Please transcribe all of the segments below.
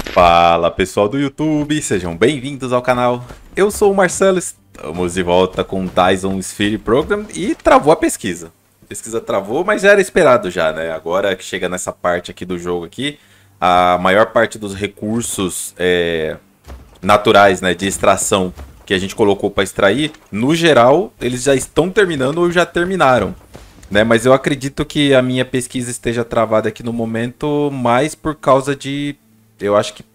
Fala pessoal do YouTube, sejam bem-vindos ao canal. Eu sou o Marcelo, estamos de volta com Dyson Sphere Program e travou a pesquisa. A pesquisa travou, mas já era esperado já, né? Agora que chega nessa parte aqui do jogo aqui, a maior parte dos recursos naturais, né, de extração que a gente colocou para extrair, no geral, eles já estão terminando ou já terminaram. Né, mas eu acredito que a minha pesquisa esteja travada aqui no momento mais por causa de... Eu acho que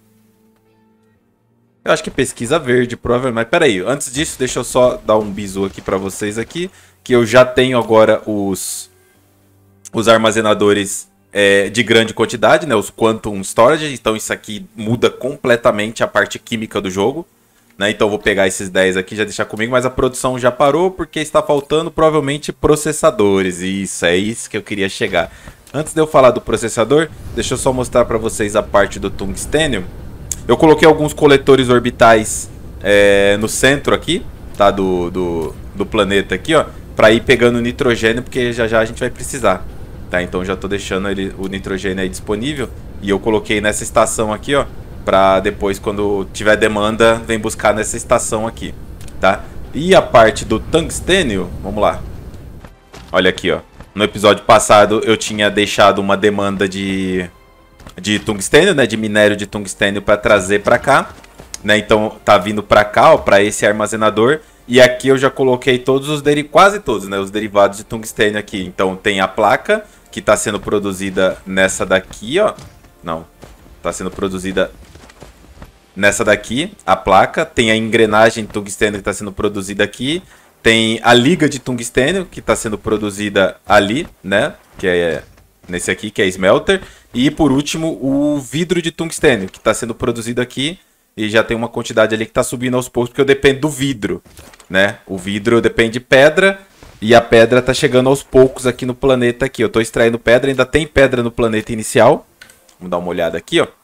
pesquisa verde, provavelmente. Mas peraí, antes disso, deixa eu só dar um bisu aqui pra vocês aqui. Que eu já tenho agora os armazenadores de grande quantidade, né? Os Quantum Storage. Então isso aqui muda completamente a parte química do jogo. Né? Então eu vou pegar esses 10 aqui e já deixar comigo. Mas a produção já parou porque está faltando provavelmente processadores. Isso, é isso que eu queria chegar. Antes de eu falar do processador, deixa eu só mostrar para vocês a parte do tungstênio. Eu coloquei alguns coletores orbitais no centro aqui, tá? Do planeta aqui, ó. Para ir pegando nitrogênio, porque já já a gente vai precisar. Tá? Então já estou deixando o nitrogênio aí disponível. E eu coloquei nessa estação aqui, ó. Para depois, quando tiver demanda, vem buscar nessa estação aqui. Tá? E a parte do tungstênio, vamos lá. Olha aqui, ó. No episódio passado eu tinha deixado uma demanda de tungstênio, né, de minério de tungstênio para trazer para cá, né? Então tá vindo para cá, ó, para esse armazenador. E aqui eu já coloquei todos os quase todos, né, os derivados de tungstênio aqui. Então tem a placa que está sendo produzida nessa daqui, ó. Não, está sendo produzida nessa daqui, a placa. Tem a engrenagem de tungstênio que está sendo produzida aqui. Tem a liga de tungstênio, que está sendo produzida ali, né? Que é nesse aqui, que é smelter. E, por último, o vidro de tungstênio, que está sendo produzido aqui. E já tem uma quantidade ali que está subindo aos poucos, porque eu dependo do vidro, né? O vidro depende de pedra. E a pedra está chegando aos poucos aqui no planeta. Aqui. Eu estou extraindo pedra, ainda tem pedra no planeta inicial. Vamos dar uma olhada aqui, ó.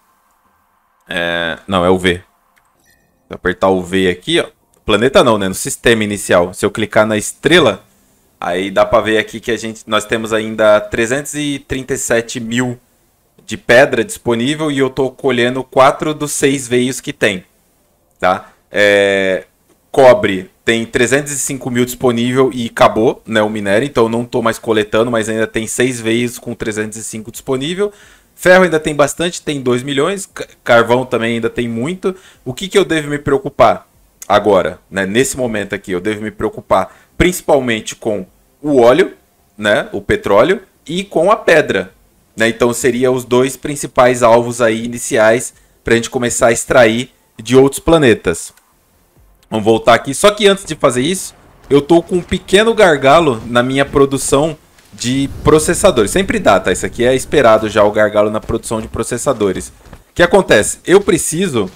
Não, é o V. Vou apertar o V aqui, ó. Planeta não, né? No sistema inicial. Se eu clicar na estrela, aí dá pra ver aqui que nós temos ainda 337 mil de pedra disponível e eu tô colhendo 4 dos 6 veios que tem. Tá? Cobre tem 305 mil disponível e acabou, né, o minério. Então eu não tô mais coletando, mas ainda tem 6 veios com 305 disponível. Ferro ainda tem bastante, tem 2 milhões. Carvão também ainda tem muito. O que eu devo me preocupar? Agora, né, nesse momento aqui, eu devo me preocupar principalmente com o óleo, né, o petróleo, e com a pedra. Né? Então, seriam os dois principais alvos aí iniciais para a gente começar a extrair de outros planetas. Vamos voltar aqui. Só que antes de fazer isso, eu estou com um pequeno gargalo na minha produção de processadores. Sempre dá, tá? Isso aqui é esperado já, o gargalo na produção de processadores. O que acontece? Eu preciso...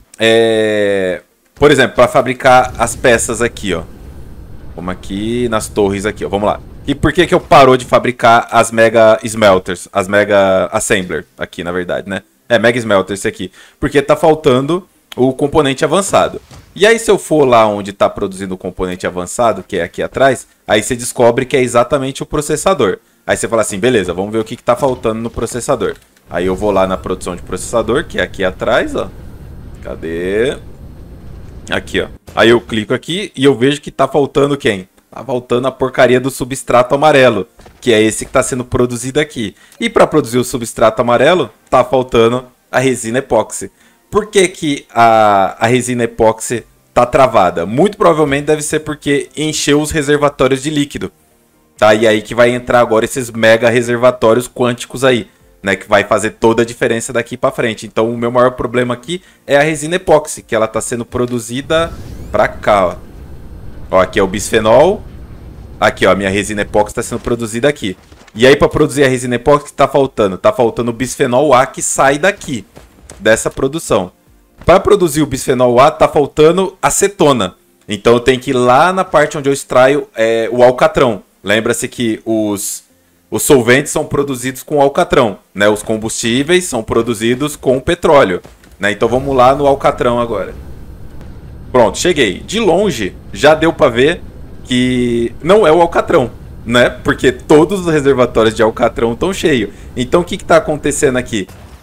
Por exemplo, para fabricar as peças aqui, ó. Como aqui nas torres aqui, ó. Vamos lá. E por que eu parou de fabricar as Mega Smelters? As Mega Assembler aqui, na verdade, né? Mega Smelters esse aqui. Porque tá faltando o componente avançado. E aí se eu for lá onde tá produzindo o componente avançado, que é aqui atrás, aí você descobre que é exatamente o processador. Aí você fala assim, beleza, vamos ver o que tá faltando no processador. Aí eu vou lá na produção de processador, que é aqui atrás, ó. Cadê? Aqui, ó. Aí eu clico aqui e eu vejo que tá faltando quem? Tá faltando a porcaria do substrato amarelo, que é esse que tá sendo produzido aqui. E para produzir o substrato amarelo, tá faltando a resina epóxi. Por que a resina epóxi tá travada? Muito provavelmente deve ser porque encheu os reservatórios de líquido. Tá? E aí que vai entrar agora esses mega reservatórios quânticos aí. Né, que vai fazer toda a diferença daqui para frente. Então o meu maior problema aqui é a resina epóxi, que ela está sendo produzida para cá, ó. Ó, aqui é o bisfenol. Aqui, ó, a minha resina epóxi está sendo produzida aqui. E aí para produzir a resina epóxi, o que está faltando? Está faltando o bisfenol A que sai daqui, dessa produção. Para produzir o bisfenol A, está faltando acetona. Então eu tenho que ir lá na parte onde eu extraio o alcatrão. Lembra-se que os solventes são produzidos com alcatrão, né? Os combustíveis são produzidos com petróleo, né? Então vamos lá no alcatrão agora. Pronto, cheguei. De longe já deu para ver que não é o alcatrão, né? Porque todos os reservatórios de alcatrão estão cheios. Então o que está acontecendo aqui?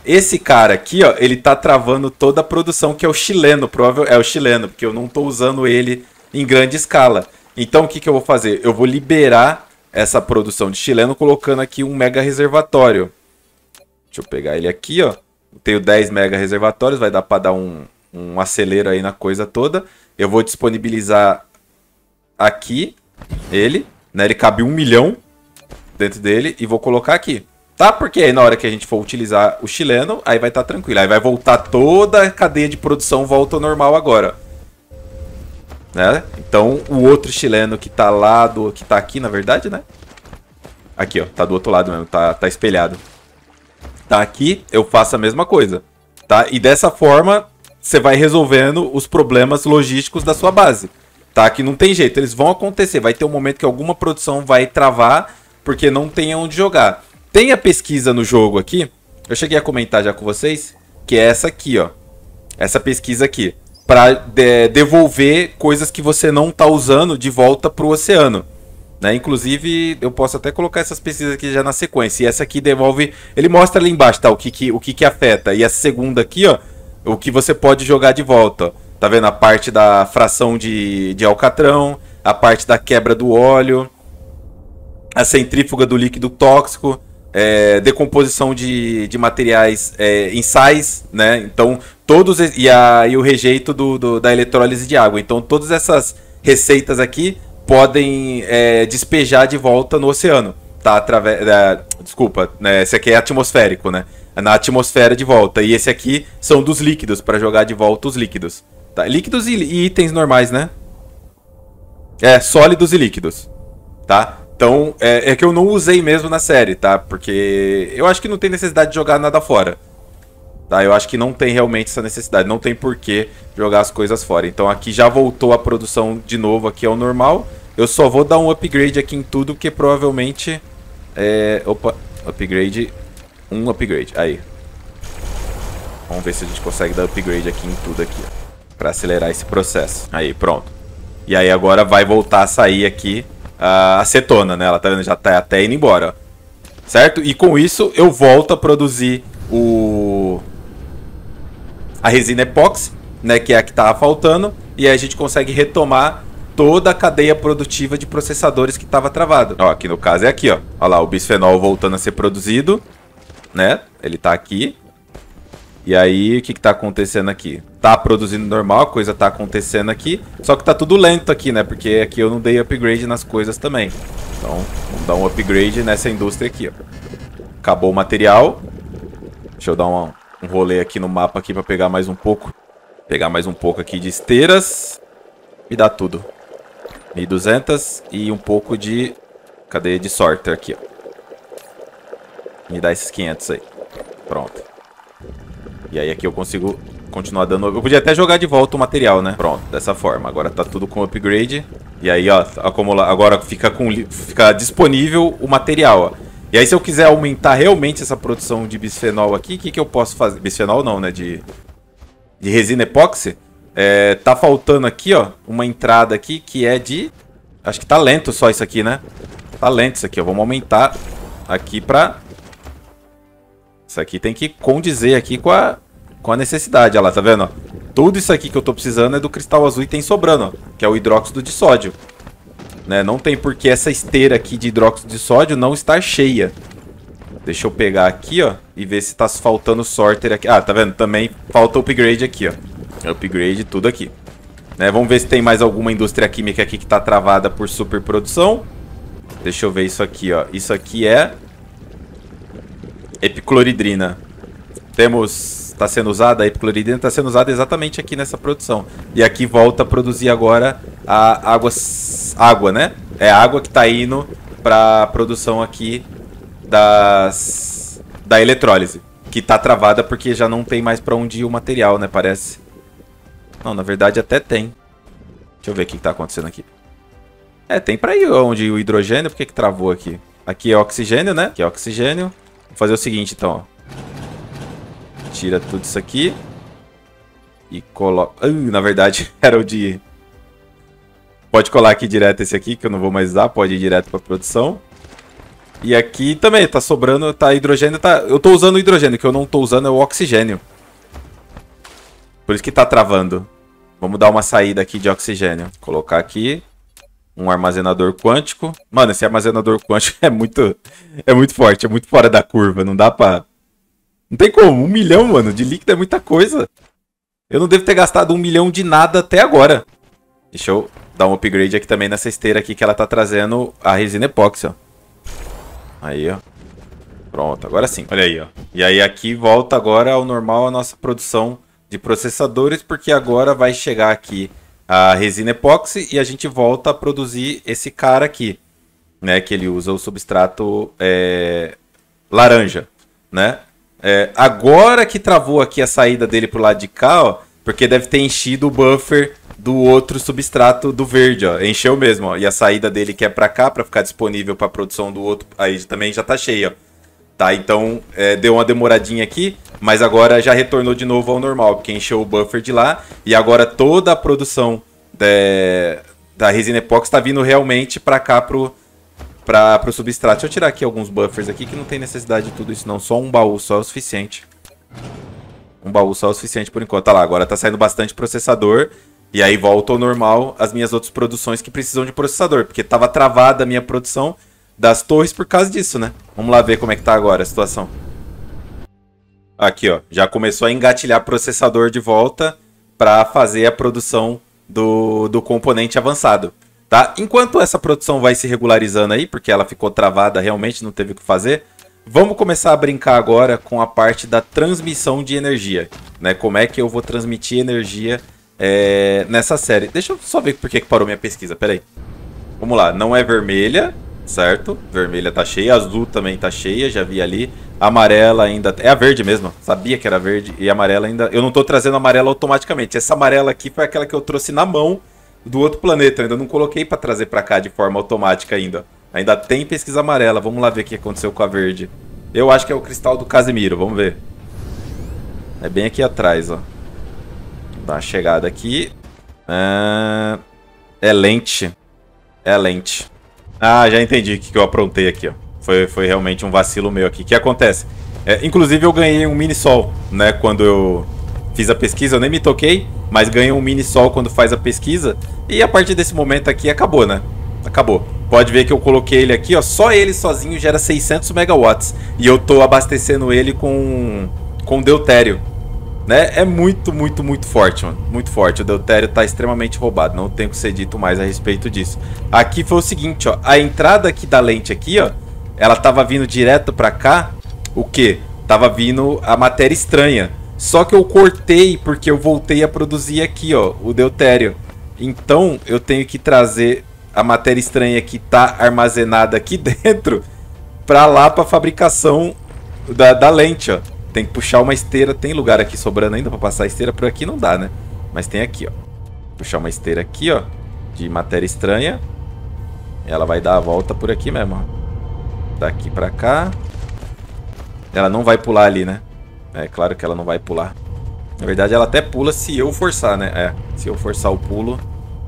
Esse cara aqui, ó, ele tá travando toda a produção, que é o chileno, provavelmente é o chileno, porque eu não tô usando ele em grande escala. Então o que que eu vou fazer? Eu vou liberar essa produção de chileno colocando aqui um mega reservatório. Deixa eu pegar ele aqui, ó. Eu tenho 10 mega reservatórios, vai dar para dar um acelero aí na coisa toda. Eu vou disponibilizar aqui ele, né? Ele cabe 1 milhão dentro dele e vou colocar aqui. Tá? Porque aí na hora que a gente for utilizar o chileno, aí vai estar tranquilo. Aí vai voltar toda a cadeia de produção, volta ao normal agora. Né? Então o outro chileno que tá lá, que tá aqui na verdade, né? Aqui, ó, tá do outro lado mesmo, tá espelhado. Tá aqui, eu faço a mesma coisa. Tá? E dessa forma, você vai resolvendo os problemas logísticos da sua base. Tá? Que não tem jeito, eles vão acontecer. Vai ter um momento que alguma produção vai travar, porque não tem onde jogar. Tem a pesquisa no jogo aqui, eu cheguei a comentar já com vocês, que é essa aqui, ó. Essa pesquisa aqui. Para devolver coisas que você não está usando de volta para o oceano. Né? Inclusive, eu posso até colocar essas pesquisas aqui já na sequência. E essa aqui devolve... Ele mostra ali embaixo, tá? O que afeta. E a segunda aqui, ó, o que você pode jogar de volta. Ó. Tá vendo? A parte da fração de alcatrão, a parte da quebra do óleo, a centrífuga do líquido tóxico, decomposição de materiais em sais, né? Então, todos... E o rejeito da eletrólise de água. Então, todas essas receitas aqui podem despejar de volta no oceano, tá? Desculpa, né? Esse aqui é atmosférico, né? Na atmosfera de volta. E esse aqui são dos líquidos, para jogar de volta os líquidos. Tá? Líquidos e itens normais, né? Sólidos e líquidos, tá? Então, é que eu não usei mesmo na série, tá? Porque eu acho que não tem necessidade de jogar nada fora. Tá? Eu acho que não tem realmente essa necessidade. Não tem por que jogar as coisas fora. Então aqui já voltou a produção de novo aqui ao normal. Eu só vou dar um upgrade aqui em tudo, porque provavelmente... Opa, upgrade. Um upgrade. Aí. Vamos ver se a gente consegue dar upgrade aqui em tudo aqui, ó, pra acelerar esse processo. Aí, pronto. E aí agora vai voltar a sair aqui a acetona, né? Ela tá vendo? Já tá até indo embora, ó. Certo? E com isso eu volto a produzir a resina epóxi, né, que é a que estava faltando, e aí a gente consegue retomar toda a cadeia produtiva de processadores que estava travado. Ó, aqui no caso é aqui, ó. Olha lá, o bisfenol voltando a ser produzido, né? Ele está aqui. E aí, o que está acontecendo aqui? Tá produzindo normal, a coisa está acontecendo aqui, só que tá tudo lento aqui, né? Porque aqui eu não dei upgrade nas coisas também. Então, vamos dar um upgrade nessa indústria aqui, ó. Acabou o material. Deixa eu dar um rolê aqui no mapa aqui para pegar mais um pouco. Pegar mais um pouco aqui de esteiras. Me dá tudo. 1.200 e um pouco de cadeia de sorter aqui, ó. Me dá esses 500 aí. Pronto. E aí aqui eu consigo continuar dando... Eu podia até jogar de volta o material, né? Pronto, dessa forma. Agora tá tudo com upgrade. E aí, ó, agora fica disponível o material, ó. E aí se eu quiser aumentar realmente essa produção de bisfenol aqui, o que eu posso fazer? Bisfenol não, né? De resina epóxi. Tá faltando aqui, ó, uma entrada aqui que é de... Acho que tá lento só isso aqui, né? Tá lento isso aqui, ó. Vamos aumentar aqui pra... Isso aqui tem que condizer aqui com a necessidade. Olha lá, tá vendo? Ó? Tudo isso aqui que eu tô precisando é do cristal azul e tem sobrando, ó, que é o hidróxido de sódio. Né? Não tem por que essa esteira aqui de hidróxido de sódio não estar cheia. Deixa eu pegar aqui, ó, e ver se tá faltando sorter aqui. Ah, tá vendo? Também falta upgrade aqui, ó. Upgrade tudo aqui. Né? Vamos ver se tem mais alguma indústria química aqui que tá travada por superprodução. Deixa eu ver isso aqui, ó. Isso aqui é epicloridrina. Tá sendo usada, a epicloridrina está sendo usada exatamente aqui nessa produção. E aqui volta a produzir agora a água, né? É a água que está indo para a produção aqui da eletrólise. Que está travada porque já não tem mais para onde ir o material, né? Parece. Não, na verdade até tem. Deixa eu ver o que está acontecendo aqui. Tem para ir onde o hidrogênio. Por que travou aqui? Aqui é oxigênio, né? Aqui é oxigênio. Vou fazer o seguinte, então, ó. Tira tudo isso aqui. E coloca... na verdade, era o de... Pode colar aqui direto esse aqui, que eu não vou mais usar. Pode ir direto para produção. E aqui também tá sobrando, tá hidrogênio, tá... Eu tô usando o hidrogênio, o que eu não tô usando é o oxigênio. Por isso que tá travando. Vamos dar uma saída aqui de oxigênio. Colocar aqui um armazenador quântico. Mano, esse armazenador quântico é muito forte, é muito fora da curva. Não dá pra... Não tem como, 1 milhão, mano, de líquido é muita coisa. Eu não devo ter gastado 1 milhão de nada até agora. Deixa eu dar um upgrade aqui também nessa esteira aqui que ela tá trazendo a resina epóxi, ó. Aí, ó. Pronto, agora sim. Olha aí, ó. E aí aqui volta agora ao normal a nossa produção de processadores, porque agora vai chegar aqui a resina epóxi e a gente volta a produzir esse cara aqui, né? Que ele usa o substrato laranja, né? Agora que travou aqui a saída dele pro lado de cá, ó, porque deve ter enchido o buffer do outro substrato do verde, ó. Encheu mesmo, ó. E a saída dele que é pra cá, pra ficar disponível pra produção do outro, aí também já tá cheia, ó. Tá, então deu uma demoradinha aqui, mas agora já retornou de novo ao normal, porque encheu o buffer de lá. E agora toda a produção da resina epóxi tá vindo realmente pra cá, pro substrato. Deixa eu tirar aqui alguns buffers aqui, que não tem necessidade de tudo isso não. Só um baú só é o suficiente. Um baú só é o suficiente por enquanto. Olha lá, agora tá saindo bastante processador. E aí volta ao normal as minhas outras produções que precisam de processador. Porque tava travada a minha produção das torres por causa disso, né? Vamos lá ver como é que tá agora a situação. Aqui, ó. Já começou a engatilhar processador de volta para fazer a produção do componente avançado. Tá? Enquanto essa produção vai se regularizando aí, porque ela ficou travada realmente, não teve o que fazer, vamos começar a brincar agora com a parte da transmissão de energia. Né? Como é que eu vou transmitir energia nessa série. Deixa eu só ver por que parou minha pesquisa, peraí. Vamos lá, não é vermelha, certo? Vermelha tá cheia, azul também tá cheia, já vi ali. Amarela ainda... É a verde mesmo, sabia que era verde. E amarela ainda... Eu não tô trazendo amarela automaticamente. Essa amarela aqui foi aquela que eu trouxe na mão do outro planeta. Eu ainda não coloquei pra trazer pra cá de forma automática ainda. Ainda tem pesquisa amarela. Vamos lá ver o que aconteceu com a verde. Eu acho que é o cristal do Casimiro, vamos ver. É bem aqui atrás, ó. Vou dar uma chegada aqui. É lente. É a lente. Ah, já entendi o que eu aprontei aqui, ó. Foi realmente um vacilo meu aqui. O que acontece? Inclusive eu ganhei um mini sol, né? Quando eu fiz a pesquisa, eu nem me toquei, mas ganhei um mini sol quando faz a pesquisa. E a partir desse momento aqui acabou, né? Acabou. Pode ver que eu coloquei ele aqui, ó. Só ele sozinho gera 600 megawatts. E eu tô abastecendo ele com deutério. Né? É muito, muito, muito forte, mano. Muito forte. O deutério tá extremamente roubado. Não tenho que ser dito mais a respeito disso. Aqui foi o seguinte, ó. A entrada aqui da lente aqui, ó. Ela tava vindo direto pra cá. O quê? Tava vindo a matéria estranha. Só que eu cortei porque eu voltei a produzir aqui, ó. O deutério. Então, eu tenho que trazer a matéria estranha que tá armazenada aqui dentro pra lá pra fabricação da lente, ó. Tem que puxar uma esteira. Tem lugar aqui sobrando ainda pra passar a esteira? Por aqui não dá, né? Mas tem aqui, ó. Puxar uma esteira aqui, ó. De matéria estranha. Ela vai dar a volta por aqui mesmo, ó. Daqui pra cá. Ela não vai pular ali, né? É claro que ela não vai pular. Na verdade, ela até pula se eu forçar, né? Se eu forçar o pulo.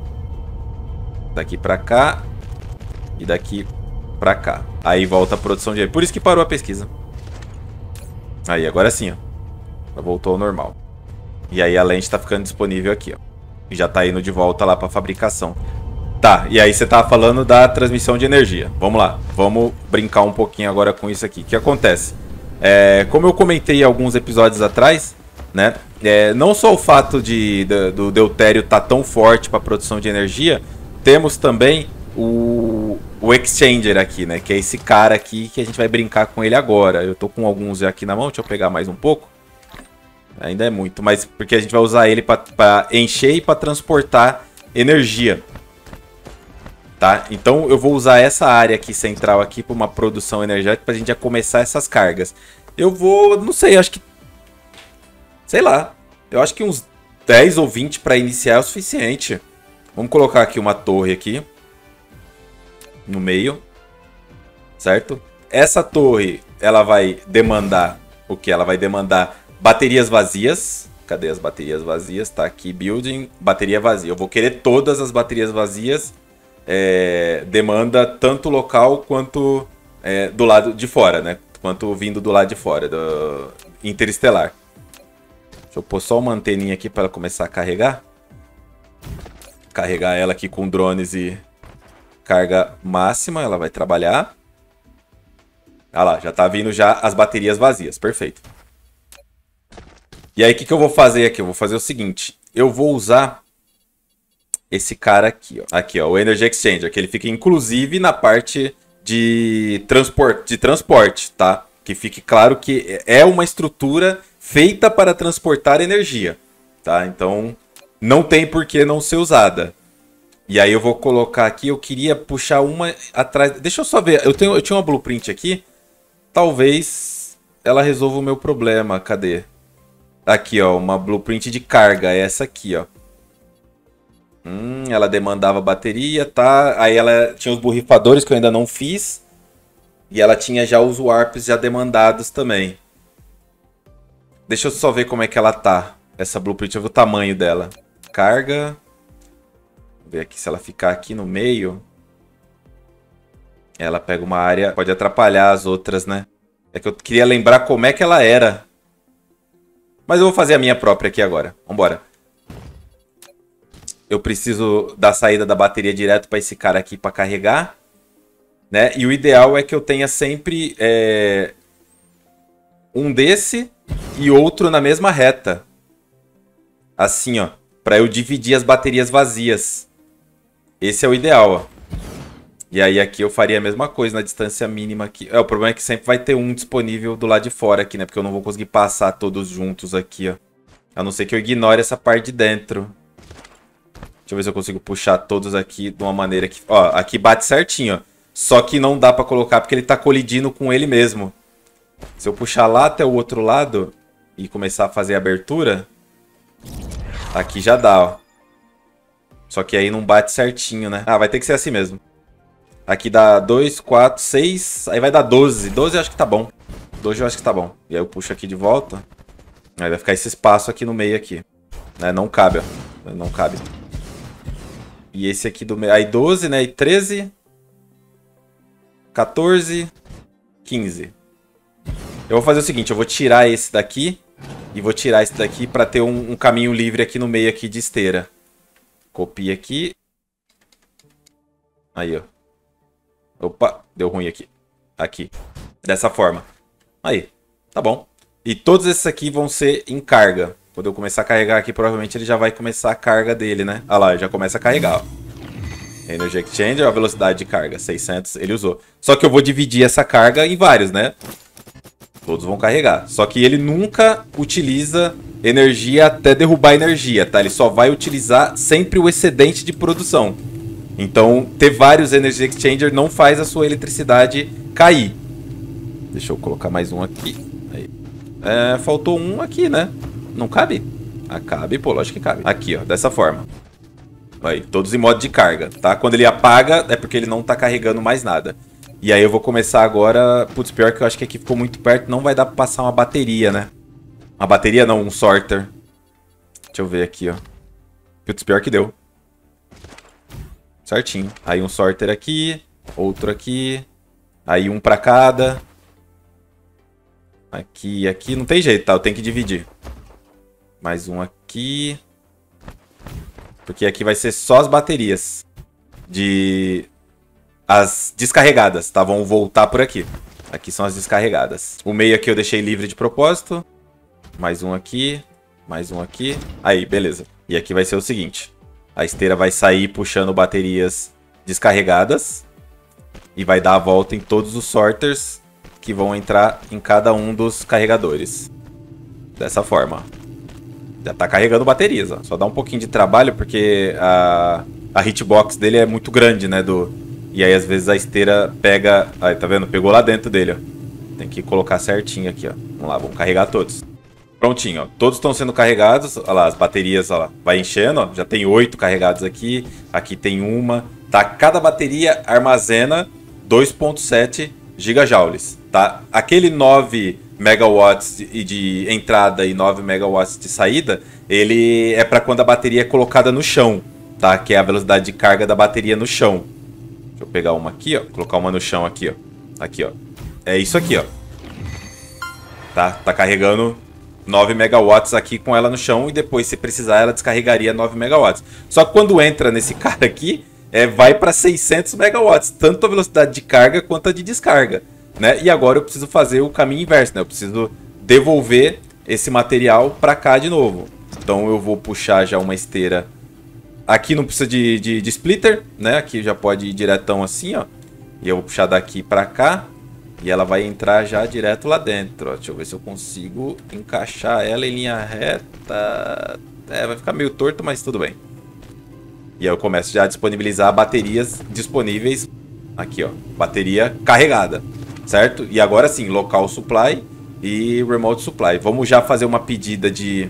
Daqui pra cá. E daqui pra cá. Aí volta a produção de... Por isso que parou a pesquisa. Aí, agora sim, ó. Voltou ao normal. E aí a lente tá ficando disponível aqui, ó. E já tá indo de volta lá pra fabricação. Tá, e aí você tava falando da transmissão de energia. Vamos lá, vamos brincar um pouquinho agora com isso aqui. O que acontece? Como eu comentei alguns episódios atrás, né? Não só o fato do deutério tá tão forte para produção de energia, temos também o Exchanger aqui, né? Que é esse cara aqui que a gente vai brincar com ele agora. Eu tô com alguns já aqui na mão, deixa eu pegar mais um pouco. Ainda é muito, mas porque a gente vai usar ele para encher e para transportar energia. Tá? Então eu vou usar essa área aqui central aqui para uma produção energética para a gente já começar essas cargas. Eu vou, não sei, acho que... Sei lá. Eu acho que uns 10 ou 20 para iniciar é o suficiente. Vamos colocar aqui uma torre aqui. No meio. Certo? Essa torre, ela vai demandar o que? Ela vai demandar baterias vazias. Cadê as baterias vazias? Tá aqui, building, bateria vazia. Eu vou querer todas as baterias vazias. Demanda tanto local quanto do lado de fora, né? Quanto vindo do lado de fora, do interestelar. Deixa eu pôr só uma anteninha aqui para ela começar a carregar. Carregar ela aqui com drones e carga máxima, ela vai trabalhar. Olha lá, já tá vindo já as baterias vazias, perfeito. E aí o que eu vou fazer aqui? Eu vou fazer o seguinte, eu vou usar esse cara aqui, ó. Aqui, ó, o Energy Exchanger, que ele fica inclusive na parte de transporte, tá? Que fique claro que é uma estrutura feita para transportar energia, tá? Então não tem por que não ser usada. E aí eu vou colocar aqui, eu queria puxar uma atrás. Deixa eu só ver, eu tinha uma blueprint aqui. Talvez ela resolva o meu problema. Cadê? Aqui, ó, uma blueprint de carga, é essa aqui, ó. Ela demandava bateria, tá? Aí ela tinha os borrifadores que eu ainda não fiz. E ela tinha já os warps já demandados também. Deixa eu só ver como é que ela tá. Essa blueprint, eu ver o tamanho dela. Carga. Vou ver aqui se ela ficar aqui no meio. Ela pega uma área, pode atrapalhar as outras, né? É que eu queria lembrar como é que ela era. Mas eu vou fazer a minha própria aqui agora. Vambora. Eu preciso da saída da bateria direto para esse cara aqui para carregar, né? E o ideal é que eu tenha sempre um desse e outro na mesma reta. Assim, ó. Para eu dividir as baterias vazias. Esse é o ideal, ó. E aí aqui eu faria a mesma coisa na distância mínima aqui. O problema é que sempre vai ter um disponível do lado de fora aqui, né? Porque eu não vou conseguir passar todos juntos aqui, ó. A não ser que eu ignore essa parte de dentro. Deixa eu ver se eu consigo puxar todos aqui de uma maneira que... Ó, aqui bate certinho, ó. Só que não dá pra colocar porque ele tá colidindo com ele mesmo. Se eu puxar lá até o outro lado e começar a fazer a abertura... Aqui já dá, ó. Só que aí não bate certinho, né? Ah, vai ter que ser assim mesmo. Aqui dá 2, 4, 6... Aí vai dar 12. 12 eu acho que tá bom. 12 eu acho que tá bom. E aí eu puxo aqui de volta. Aí vai ficar esse espaço aqui no meio aqui. Né? Não cabe, ó. Não cabe. E esse aqui do meio. Aí 12, né? E 13. 14. 15. Eu vou fazer o seguinte. Eu vou tirar esse daqui. E vou tirar esse daqui pra ter um caminho livre aqui no meio aqui de esteira. Copia aqui. Aí, ó. Opa, deu ruim aqui. Aqui. Dessa forma. Aí. Tá bom. E todos esses aqui vão ser em carga. Quando eu começar a carregar aqui, provavelmente ele já vai começar a carga dele, né? Olha lá, já começa a carregar, ó. Energy Exchanger, a velocidade de carga, 600, ele usou. Só que eu vou dividir essa carga em vários, né? Todos vão carregar. Só que ele nunca utiliza energia até derrubar energia, tá? Ele só vai utilizar sempre o excedente de produção. Então, ter vários Energy Exchanger não faz a sua eletricidade cair. Deixa eu colocar mais um aqui. Aí. Faltou um aqui, né? Não cabe? Ah, cabe, pô, lógico que cabe. Aqui, ó, dessa forma. Aí, todos em modo de carga, tá? Quando ele apaga, é porque ele não tá carregando mais nada. E aí eu vou começar agora... Putz, pior que eu acho que aqui ficou muito perto, não vai dar pra passar uma bateria, né? Uma bateria não, um sorter. Deixa eu ver aqui, ó. Putz, pior que deu. Certinho. Aí um sorter aqui, outro aqui. Aí um pra cada. Aqui e aqui. Não tem jeito, tá? Eu tenho que dividir. Mais um aqui. Porque aqui vai ser só as baterias. As descarregadas, tá? Vão voltar por aqui. Aqui são as descarregadas. O meio aqui eu deixei livre de propósito. Mais um aqui. Mais um aqui. Aí, beleza. E aqui vai ser o seguinte. A esteira vai sair puxando baterias descarregadas. E vai dar a volta em todos os sorters que vão entrar em cada um dos carregadores. Dessa forma, ó. Já tá carregando baterias, ó. Só dá um pouquinho de trabalho porque a hitbox dele é muito grande, né? E aí às vezes a esteira pega... Aí, tá vendo? Pegou lá dentro dele, ó. Tem que colocar certinho aqui, ó. Vamos lá, vamos carregar todos. Prontinho, ó. Todos estão sendo carregados. Olha lá, as baterias, olha lá. Vai enchendo, ó. Já tem 8 carregados aqui. Aqui tem uma. Tá? Cada bateria armazena 2.7 gigajoules, tá? Aquele 9 megawatts de entrada e 9 megawatts de saída, ele é para quando a bateria é colocada no chão, tá? Que é a velocidade de carga da bateria no chão. Deixa eu pegar uma aqui, ó. Colocar uma no chão aqui, ó. Aqui, ó. É isso aqui, ó. Tá carregando 9 megawatts aqui com ela no chão. E depois, se precisar, ela descarregaria 9 megawatts. Só que quando entra nesse cara aqui, vai para 600 megawatts. Tanto a velocidade de carga quanto a de descarga, né? E agora eu preciso fazer o caminho inverso, né? Eu preciso devolver esse material para cá de novo. Então eu vou puxar já uma esteira. Aqui não precisa de splitter, né? Aqui já pode ir diretão assim, ó. E eu vou puxar daqui para cá. E ela vai entrar já direto lá dentro, ó. Deixa eu ver se eu consigo encaixar ela em linha reta. Vai ficar meio torto, mas tudo bem. E aí eu começo já a disponibilizar baterias disponíveis. Aqui, ó. Bateria carregada, certo? E agora sim, local supply e remote supply. Vamos já fazer uma pedida de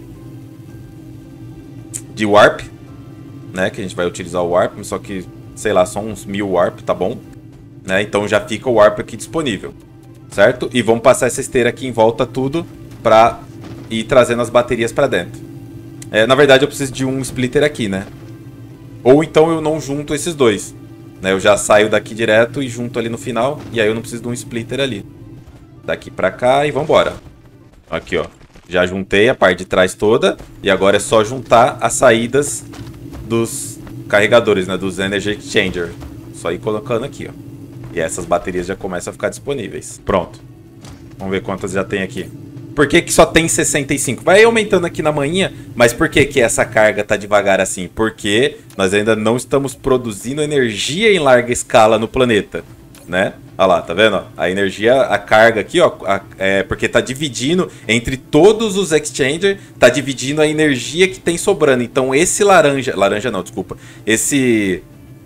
warp, né? Que a gente vai utilizar o warp, só que, sei lá, só uns 1000 warp, tá bom? Né? Então já fica o warp aqui disponível, certo? E vamos passar essa esteira aqui em volta tudo para ir trazendo as baterias para dentro. Na verdade eu preciso de um splitter aqui, né? Ou então eu não junto esses dois, né? Eu já saio daqui direto e junto ali no final, e aí eu não preciso de um splitter ali. Daqui para cá e vambora. Aqui, ó. Já juntei a parte de trás toda e agora é só juntar as saídas dos carregadores, né? Dos Energy Exchanger. Só ir colocando aqui, ó. E essas baterias já começam a ficar disponíveis. Pronto. Vamos ver quantas já tem aqui. Por que que só tem 65? Vai aumentando aqui na manhã, mas por que que essa carga tá devagar assim? Porque nós ainda não estamos produzindo energia em larga escala no planeta, né? Olha lá, tá vendo? A energia, a carga aqui, ó, porque tá dividindo entre todos os Exchanger, tá dividindo a energia que tem sobrando. Então esse laranja não, desculpa. Esse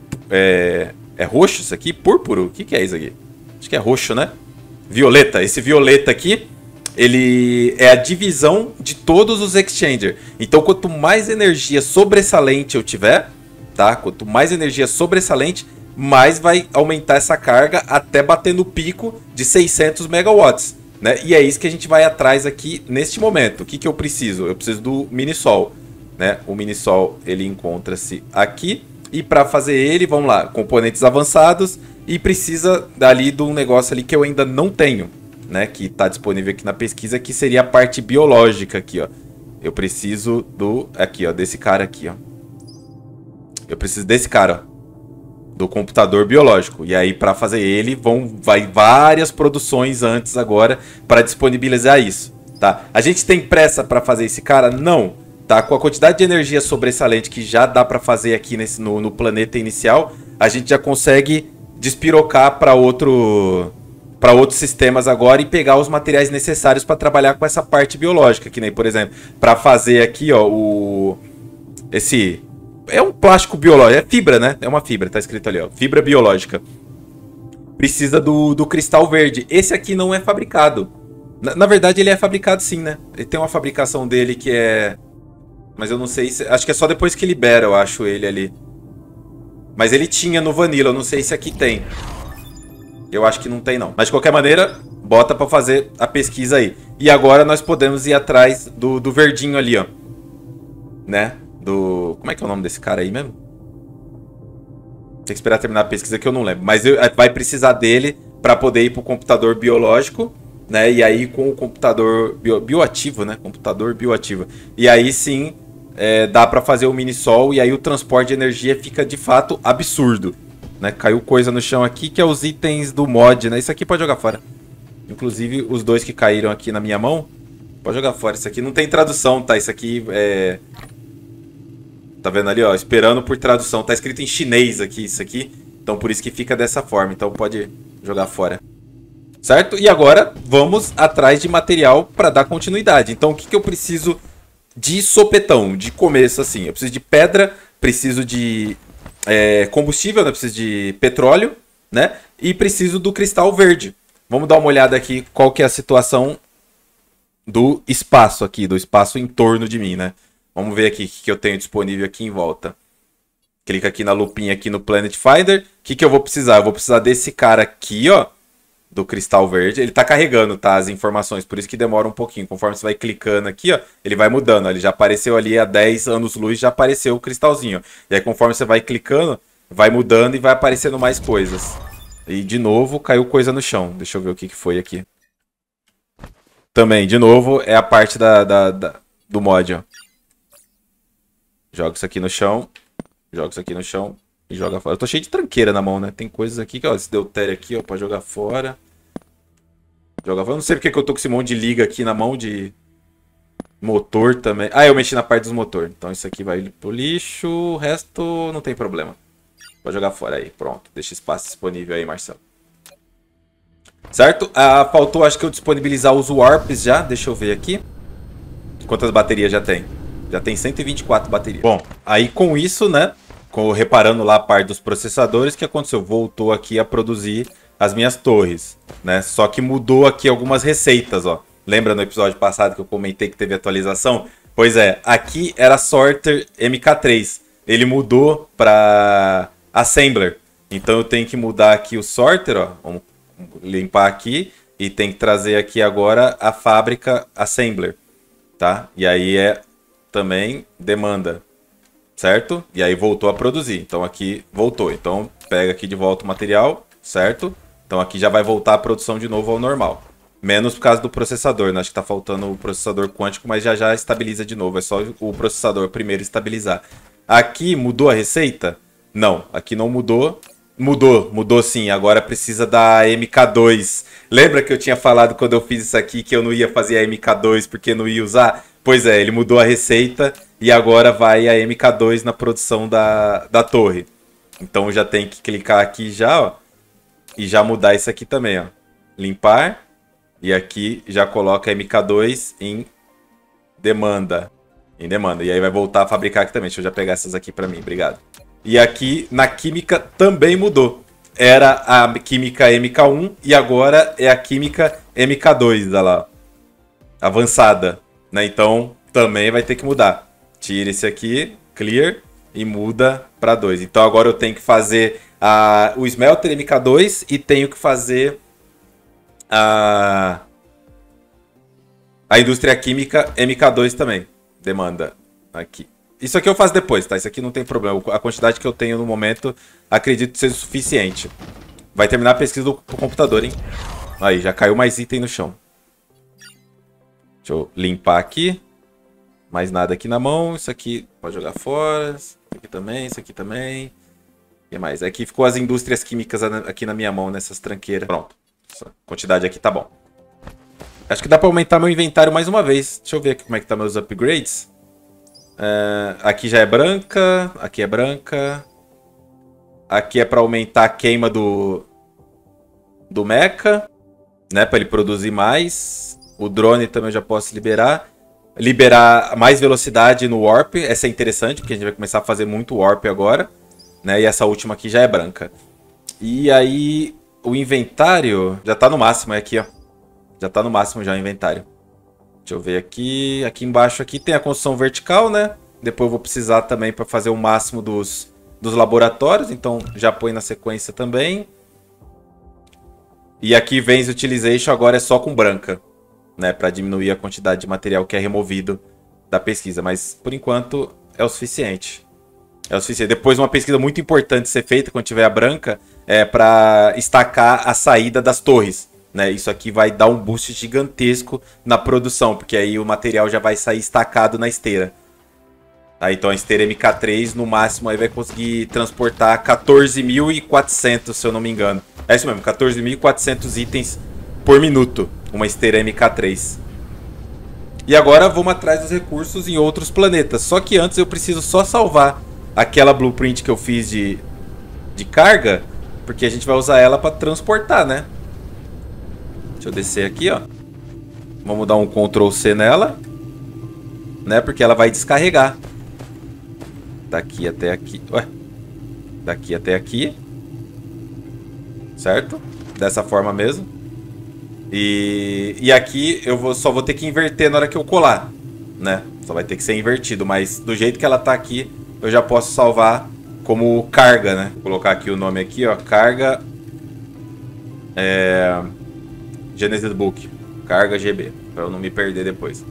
é roxo isso aqui? Púrpuro? O que que é isso aqui? Acho que é roxo, né? Violeta. Esse violeta aqui, ele é a divisão de todos os Exchanger. Então, quanto mais energia sobressalente eu tiver, tá? Quanto mais energia sobressalente, mais vai aumentar essa carga até bater no pico de 600 megawatts, né? E é isso que a gente vai atrás aqui neste momento. O que que eu preciso? Eu preciso do Minisol, né? O Minisol, ele encontra-se aqui. E para fazer ele, vamos lá, componentes avançados. E precisa dali de um negócio ali que eu ainda não tenho, né? Que está disponível aqui na pesquisa, que seria a parte biológica aqui, ó. Eu preciso aqui, ó, desse cara aqui, ó. Eu preciso desse cara, ó. Do computador biológico. E aí, para fazer ele, vai várias produções antes agora para disponibilizar isso, tá? A gente tem pressa para fazer esse cara? Não. Tá? Com a quantidade de energia sobressalente que já dá para fazer aqui no planeta inicial, a gente já consegue despirocar para outros sistemas agora e pegar os materiais necessários para trabalhar com essa parte biológica, que nem, por exemplo, para fazer aqui, ó, esse é um plástico biológico, é fibra, né? É uma fibra, tá escrito ali, ó, fibra biológica. Precisa do cristal verde. Esse aqui não é fabricado. Na verdade, ele é fabricado sim, né? Ele tem uma fabricação dele que é... Mas eu não sei se... Acho que é só depois que libera, eu acho, ele ali. Mas ele tinha no Vanilla, eu não sei se aqui tem. Eu acho que não tem, não. Mas de qualquer maneira, bota pra fazer a pesquisa aí. E agora nós podemos ir atrás do verdinho ali, ó. Né? Como é que é o nome desse cara aí mesmo? Tem que esperar terminar a pesquisa que eu não lembro. Mas vai precisar dele pra poder ir pro computador biológico, né? E aí com o computador bioativo, né? Computador bioativo. E aí sim... dá pra fazer o Minisol e aí o transporte de energia fica de fato absurdo, né? Caiu coisa no chão aqui que é os itens do mod, né? Isso aqui pode jogar fora. Inclusive os dois que caíram aqui na minha mão, pode jogar fora. Isso aqui não tem tradução, tá? Isso aqui é... Tá vendo ali, ó? Esperando por tradução. Tá escrito em chinês aqui, isso aqui. Então por isso que fica dessa forma. Então pode jogar fora. Certo? E agora vamos atrás de material para dar continuidade. Então o que que eu preciso... de sopetão, de começo assim? Eu preciso de pedra, preciso de combustível, né? Preciso de petróleo, né? E preciso do cristal verde. Vamos dar uma olhada aqui qual que é a situação do espaço aqui, do espaço em torno de mim, né? Vamos ver aqui o que eu tenho disponível aqui em volta. Clica aqui na lupinha aqui no Planet Finder. O que que eu vou precisar? Eu vou precisar desse cara aqui, ó. Do cristal verde. Ele tá carregando, tá? As informações. Por isso que demora um pouquinho. Conforme você vai clicando aqui, ó. Ele vai mudando. Ele já apareceu ali há 10 anos-luz. Já apareceu o cristalzinho. E aí conforme você vai clicando, vai mudando e vai aparecendo mais coisas. E de novo caiu coisa no chão. Deixa eu ver o que foi aqui. Também, de novo, é a parte do mod, ó. Joga isso aqui no chão. Joga isso aqui no chão e joga fora. Eu tô cheio de tranqueira na mão, né? Tem coisas aqui que, ó, esse deutério aqui, ó, pra jogar fora. Joga fora. Eu não sei porque que eu tô com esse monte de liga aqui na mão de motor também. Ah, eu mexi na parte dos motor. Então isso aqui vai pro lixo. O resto não tem problema. Vou jogar fora aí. Pronto. Deixa espaço disponível aí, Marcelo. Certo? Ah, faltou, acho que eu disponibilizar os warps já. Deixa eu ver aqui. Quantas baterias já tem? Já tem 124 baterias. Bom, aí com isso, né? Reparando lá a parte dos processadores, o que aconteceu? Voltou aqui a produzir as minhas torres, né? Só que mudou aqui algumas receitas, ó. Lembra no episódio passado que eu comentei que teve atualização? Pois é, aqui era Sorter MK3. Ele mudou para Assembler. Então eu tenho que mudar aqui o Sorter, ó. Vamos limpar aqui. E tem que trazer aqui agora a fábrica Assembler, tá? E aí é também demanda, certo? E aí voltou a produzir. Então aqui voltou. Então pega aqui de volta o material, certo? Então aqui já vai voltar a produção de novo ao normal. Menos por causa do processador, né? Acho que tá faltando o processador quântico, mas já já estabiliza de novo. É só o processador primeiro estabilizar. Aqui mudou a receita? Não, aqui não mudou. Mudou sim. Agora precisa da MK2. Lembra que eu tinha falado quando eu fiz isso aqui que eu não ia fazer a MK2 porque não ia usar? Pois é, ele mudou a receita e agora vai a MK2 na produção da torre. Então já tem que clicar aqui já, ó. E já mudar isso aqui também, ó. Limpar. E aqui já coloca MK2 em demanda. Em demanda. E aí vai voltar a fabricar aqui também. Deixa eu já pegar essas aqui pra mim, obrigado. E aqui na química também mudou. Era a química MK1 e agora é a química MK2, olha lá. Avançada, né? Então também vai ter que mudar. Tira esse aqui, clear, e muda para 2. Então agora eu tenho que fazer o Smelter MK2 e tenho que fazer a indústria química MK2 também. Demanda aqui. Isso aqui eu faço depois, tá? Isso aqui não tem problema. A quantidade que eu tenho no momento, acredito ser suficiente. Vai terminar a pesquisa do computador, hein? Aí, já caiu mais item no chão. Deixa eu limpar aqui. Mais nada aqui na mão. Isso aqui pode jogar fora. Isso aqui também, isso aqui também. O que mais? Aqui ficou as indústrias químicas aqui na minha mão, nessas tranqueiras. Pronto. Essa quantidade aqui tá bom. Acho que dá pra aumentar meu inventário mais uma vez. Deixa eu ver aqui como é que tá meus upgrades. Aqui já é branca. Aqui é branca. Aqui é pra aumentar a queima do mecha, né? Pra ele produzir mais. O drone também eu já posso liberar. Liberar mais velocidade no Warp. Essa é interessante, porque a gente vai começar a fazer muito Warp agora, né? E essa última aqui já é branca. E aí o inventário já tá no máximo, é aqui, ó. Já tá no máximo já o inventário. Deixa eu ver aqui. Aqui embaixo aqui tem a construção vertical, né? Depois eu vou precisar também para fazer o máximo dos laboratórios. Então já põe na sequência também. E aqui vem Utilization, agora é só com branca, né? Para diminuir a quantidade de material que é removido da pesquisa. Mas por enquanto é o suficiente. É o suficiente. Depois uma pesquisa muito importante ser feita quando tiver a branca é para estacar a saída das torres. Né, isso aqui vai dar um boost gigantesco na produção, porque aí o material já vai sair estacado na esteira. Aí, então a esteira MK3 no máximo aí vai conseguir transportar 14.400, se eu não me engano. É isso mesmo, 14.400 itens por minuto, uma esteira MK3. E agora vamos atrás dos recursos em outros planetas. Só que antes eu preciso só salvar aquela blueprint que eu fiz de carga, porque a gente vai usar ela para transportar, né? Deixa eu descer aqui, ó. Vamos dar um Ctrl C nela, né? Porque ela vai descarregar. Daqui até aqui. Ué. Daqui até aqui. Certo? Dessa forma mesmo. E aqui eu só vou ter que inverter na hora que eu colar, né? Só vai ter que ser invertido. Mas do jeito que ela tá aqui, eu já posso salvar como carga, né? Vou colocar aqui o nome aqui, ó. Carga... Genesis Book, carga GB, para eu não me perder depois.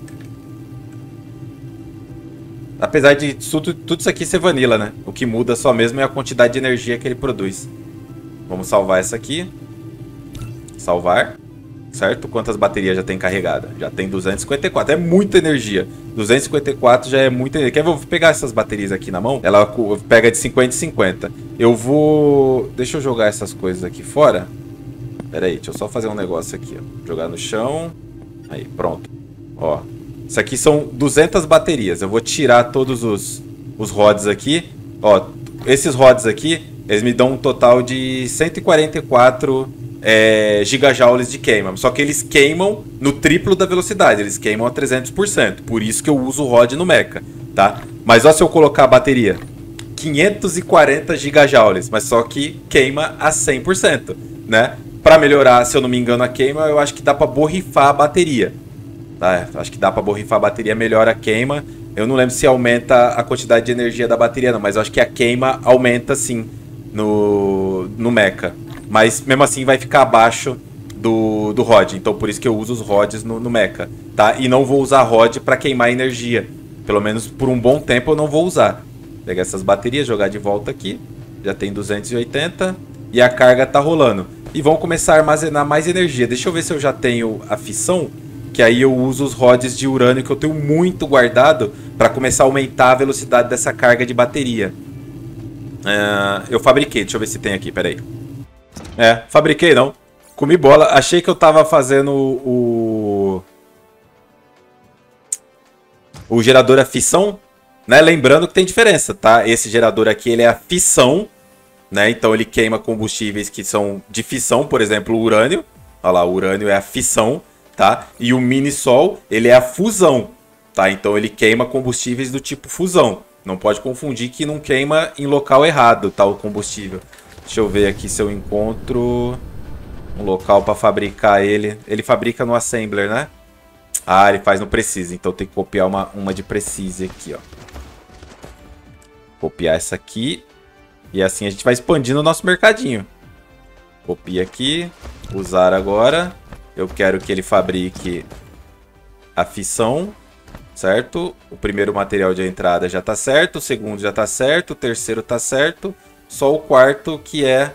Apesar de tudo isso aqui ser vanilla, né? O que muda só mesmo é a quantidade de energia que ele produz. Vamos salvar essa aqui. Salvar. Certo? Quantas baterias já tem carregada? Já tem 254. É muita energia. 254 já é muita energia. Quer ver? Eu vou pegar essas baterias aqui na mão. Ela pega de 50 em 50. Eu vou... Deixa eu jogar essas coisas aqui fora. Pera aí, deixa eu só fazer um negócio aqui, ó. Jogar no chão. Aí, pronto. Ó. Isso aqui são 200 baterias. Eu vou tirar todos os rods aqui. Ó, esses rods aqui, eles me dão um total de 144 gigajoules de queima. Só que eles queimam no triplo da velocidade. Eles queimam a 300%. Por isso que eu uso o rod no mecha, tá? Mas ó, se eu colocar a bateria, 540 gigajoules, mas só que queima a 100%, né? Para melhorar, se eu não me engano, a queima, eu acho que dá para borrifar a bateria. Tá? Acho que dá para borrifar a bateria, melhora a queima. Eu não lembro se aumenta a quantidade de energia da bateria, não, mas eu acho que a queima aumenta sim no mecha. Mas mesmo assim vai ficar abaixo do rod. Então por isso que eu uso os rods no mecha, tá? E não vou usar rod para queimar energia. Pelo menos por um bom tempo eu não vou usar. Pegar essas baterias, jogar de volta aqui. Já tem 280 e a carga tá rolando. E vão começar a armazenar mais energia. Deixa eu ver se eu já tenho a fissão, que aí eu uso os rods de urânio que eu tenho muito guardado para começar a aumentar a velocidade dessa carga de bateria. Eu fabriquei, deixa eu ver se tem aqui, peraí. Fabriquei não. Comi bola, achei que eu tava fazendo o gerador a fissão, né? Lembrando que tem diferença, tá? Esse gerador aqui, ele é a fissão, né? Então ele queima combustíveis que são de fissão, por exemplo, o urânio. Olha lá, o urânio é a fissão, tá? E o mini-sol, ele é a fusão, tá? Então ele queima combustíveis do tipo fusão. Não pode confundir que não queima em local errado, tá? O combustível. Deixa eu ver aqui se eu encontro um local para fabricar ele. Ele fabrica no Assembler, né? Ah, ele faz no Precise. Então tem que copiar uma de Precise aqui, ó. Copiar essa aqui. E assim a gente vai expandindo o nosso mercadinho. Copia aqui. Usar agora. Eu quero que ele fabrique a fissão. Certo? O primeiro material de entrada já tá certo. O segundo já tá certo. O terceiro tá certo. Só o quarto que é...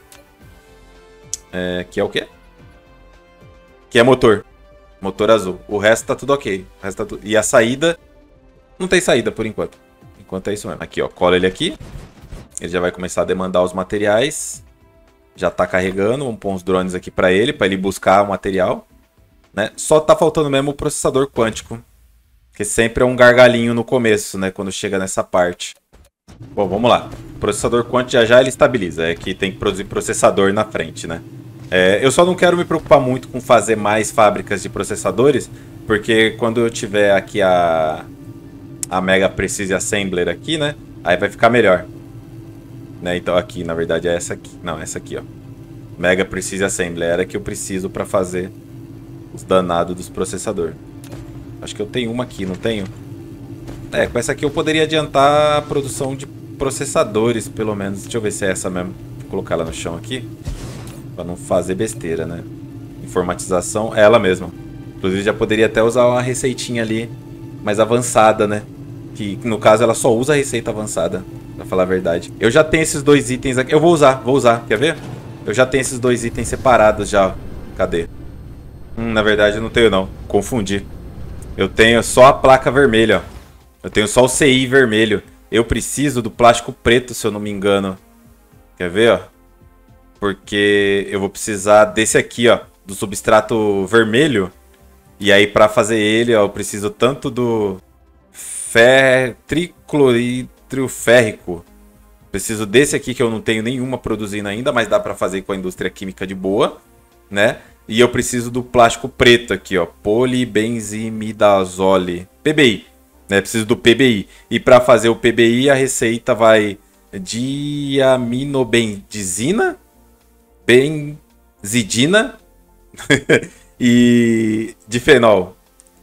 que é o quê? Que é motor. Motor azul. O resto tá tudo ok. O resto tá E a saída... Não tem saída por enquanto. Enquanto é isso mesmo. Aqui, ó. Cola ele aqui. Ele já vai começar a demandar os materiais. Já tá carregando. Vamos pôr uns drones aqui pra ele buscar o material. Né? Só tá faltando mesmo o processador quântico. Que sempre é um gargalinho no começo, né? Quando chega nessa parte. Bom, vamos lá. O processador quântico já ele estabiliza. É que tem que produzir processador na frente, né? Eu só não quero me preocupar muito com fazer mais fábricas de processadores. Porque quando eu tiver aqui a Mega Precise Assembler aqui, né? Aí vai ficar melhor. Né? Então aqui, na verdade, é essa aqui. Não, essa aqui, ó. Mega Precise Assembler. Era que eu preciso para fazer os danados dos processadores. Acho que eu tenho uma aqui, não tenho? Com essa aqui eu poderia adiantar a produção de processadores, pelo menos. Deixa eu ver se é essa mesmo. Vou colocar ela no chão aqui. Pra não fazer besteira, né? Informatização, é ela mesma. Inclusive já poderia até usar uma receitinha ali mais avançada, né? Que no caso ela só usa a receita avançada, pra falar a verdade. Eu já tenho esses dois itens aqui. Eu vou usar. Quer ver? Eu já tenho esses dois itens separados já. Cadê? Na verdade eu não tenho não. Confundi. Eu tenho só a placa vermelha, ó. Eu tenho só o CI vermelho. Eu preciso do plástico preto, se eu não me engano. Quer ver, ó? Porque eu vou precisar desse aqui, ó. Do substrato vermelho. E aí, pra fazer ele, ó, eu preciso tanto do tricloridroférrico. Preciso desse aqui, que eu não tenho nenhuma produzindo ainda, mas dá pra fazer com a indústria química de boa, né? E eu preciso do plástico preto aqui, ó. Polibenzimidazole. PBI. Né? Preciso do PBI. E para fazer o PBI, a receita vai diaminobenzina, benzidina e difenol.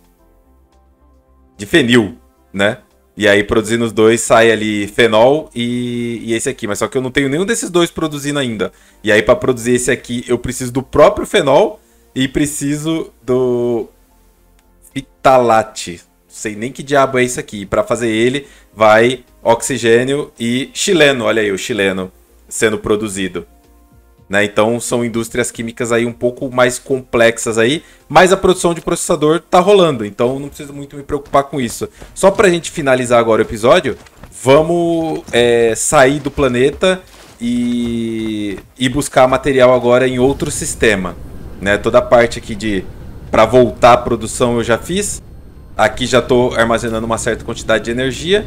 Difenil, né? E aí, produzindo os dois, sai ali fenol e esse aqui. Mas só que eu não tenho nenhum desses dois produzindo ainda. E aí, para produzir esse aqui, eu preciso do próprio fenol e preciso do fitalate. Não sei nem que diabo é isso aqui. Para fazer ele, vai oxigênio e xileno. Olha aí, o xileno sendo produzido. né? Então são indústrias químicas aí um pouco mais complexas aí, mas a produção de processador tá rolando, então não preciso muito me preocupar com isso. Só pra gente finalizar agora o episódio, vamos sair do planeta e buscar material agora em outro sistema, né? Toda a parte aqui de para voltar à produção eu já fiz. Aqui já estou armazenando uma certa quantidade de energia.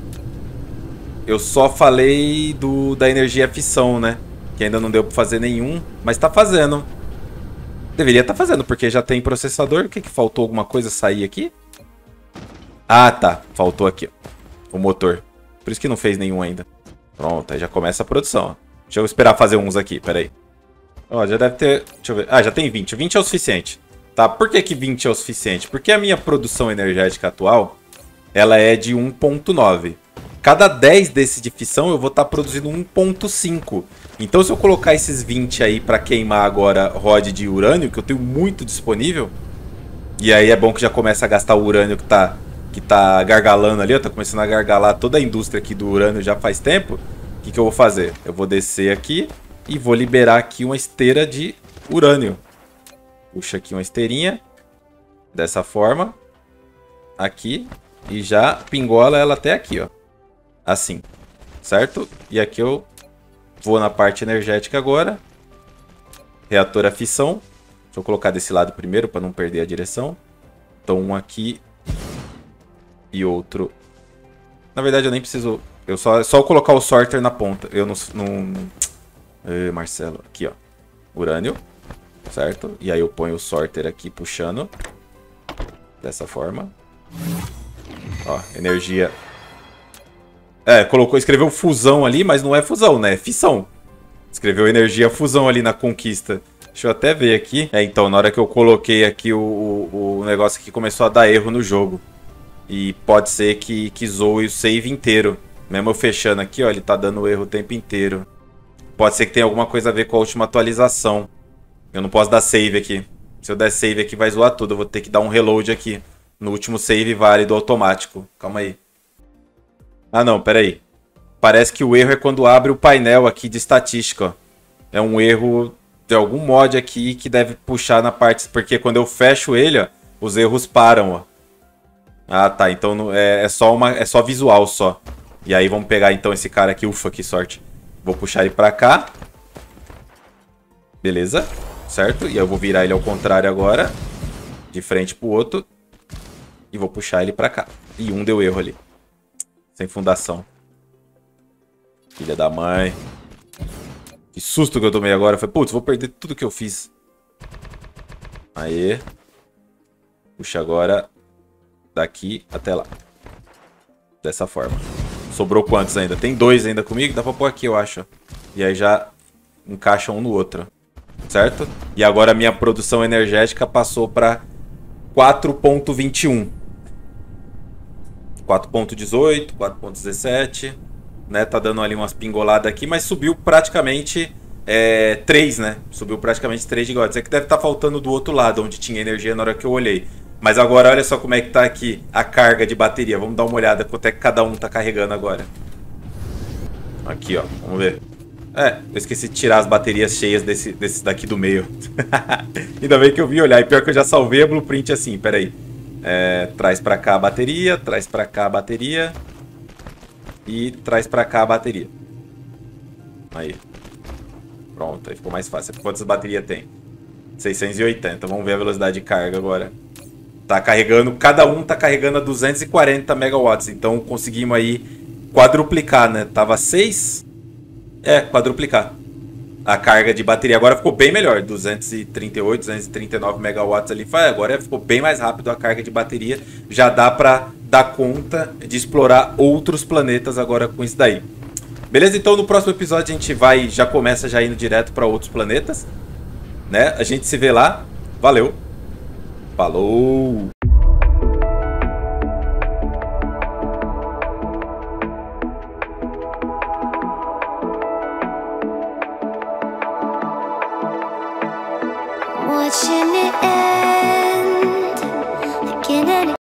Eu só falei da energia fissão, né? Que ainda não deu para fazer nenhum, mas tá fazendo. Deveria estar fazendo, porque já tem processador. O que faltou? Alguma coisa sair aqui? Ah, tá. Faltou aqui, ó, o motor. Por isso que não fez nenhum ainda. Pronto, aí já começa a produção, ó. Deixa eu esperar fazer uns aqui, peraí. Ó, já deve ter... Deixa eu ver. Ah, já tem 20. 20 é o suficiente. Tá, por que 20 é o suficiente? Porque a minha produção energética atual, ela é de 1.9. Cada 10 desses de fissão eu vou estar produzindo 1.5. Então se eu colocar esses 20 aí para queimar agora rod de urânio, que eu tenho muito disponível, e aí é bom que já começa a gastar o urânio que tá gargalando ali, ó, tá começando a gargalar toda a indústria aqui do urânio já faz tempo. O que eu vou fazer? Eu vou descer aqui e vou liberar aqui uma esteira de urânio. Puxa aqui uma esteirinha, dessa forma, aqui, e já pingola ela até aqui, ó. Assim, certo? E aqui eu vou na parte energética agora. Reator a fissão. Deixa eu colocar desse lado primeiro para não perder a direção. Então um aqui e outro. Na verdade eu nem preciso... É só colocar o sorter na ponta. Eu não... Marcelo, aqui ó. Urânio. Certo? E aí eu ponho o sorter aqui puxando. Dessa forma. Ó, energia... escreveu fusão ali, mas não é fusão, né? É fissão. Escreveu energia fusão ali na conquista. Deixa eu até ver aqui. Então, na hora que eu coloquei aqui o negócio aqui, começou a dar erro no jogo. E pode ser que zoe o save inteiro. Mesmo eu fechando aqui, ó, ele tá dando erro o tempo inteiro. Pode ser que tenha alguma coisa a ver com a última atualização. Eu não posso dar save aqui. Se eu der save aqui, vai zoar tudo. Eu vou ter que dar um reload aqui. No último save válido automático. Calma aí. Ah, não, peraí. Parece que o erro é quando abre o painel aqui de estatística, ó. É um erro de algum mod aqui que deve puxar na parte... Porque quando eu fecho ele, ó, os erros param, ó. Ah, tá. Então é só visual, só. E aí vamos pegar então esse cara aqui. Ufa, que sorte. Vou puxar ele pra cá. Beleza. Certo? E aí eu vou virar ele ao contrário agora. De frente pro outro. E vou puxar ele pra cá. E um deu erro ali. Sem fundação. Filha da mãe. Que susto que eu tomei agora. Foi, putz, vou perder tudo que eu fiz. Aê. Puxa agora daqui até lá. Dessa forma. Sobrou quantos ainda? Tem 2 ainda comigo? Dá pra pôr aqui, eu acho. E aí já encaixa um no outro. Certo? E agora a minha produção energética passou pra 4.21. 4.18, 4.17, né? Tá dando ali umas pingoladas aqui, mas subiu praticamente 3, né? Subiu praticamente 3 gigawatts. É que deve estar faltando do outro lado, onde tinha energia na hora que eu olhei. Mas agora olha só como é que tá aqui a carga de bateria. Vamos dar uma olhada quanto é que cada um tá carregando agora. Aqui, ó. Vamos ver. Eu esqueci de tirar as baterias cheias desse daqui do meio. Ainda bem que eu vi olhar. E pior que eu já salvei a blueprint assim, peraí. Traz pra cá a bateria, traz pra cá a bateria e traz pra cá a bateria. Aí. Pronto, aí ficou mais fácil. Quantas baterias tem? 680. Vamos ver a velocidade de carga agora. Tá carregando, cada um tá carregando a 240 megawatts. Então conseguimos aí quadruplicar, né? Tava 6. Quadruplicar a carga de bateria. Agora ficou bem melhor. 238, 239 megawatts ali. Agora ficou bem mais rápido a carga de bateria. Já dá pra dar conta de explorar outros planetas agora com isso daí. Beleza? Então no próximo episódio a gente já começa já indo direto pra outros planetas, né? A gente se vê lá. Valeu! Falou!